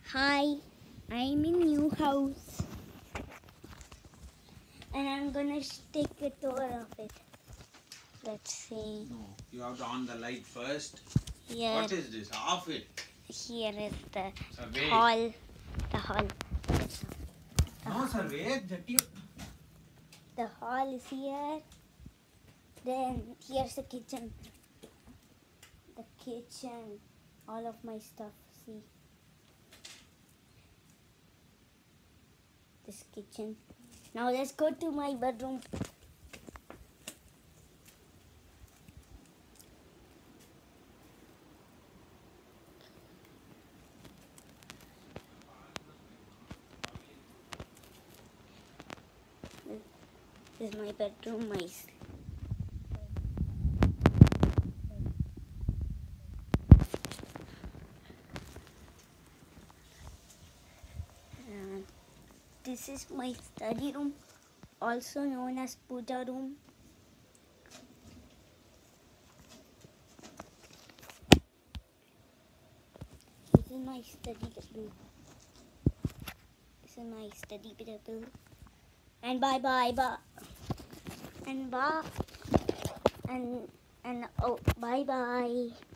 Hi, I'm in new house and I'm gonna take a tour of it. Let's see. No, you have to on the light first. Here, What is this? Off it. here is the Survey. hall. The hall. No, survey. The hall is here. Then here's the kitchen. The kitchen. All of my stuff. See. This kitchen. Now let's go to my bedroom. This is my bedroom. This is my study room, also known as puja room. This is my study table. This is my study table. And bye. And oh, bye.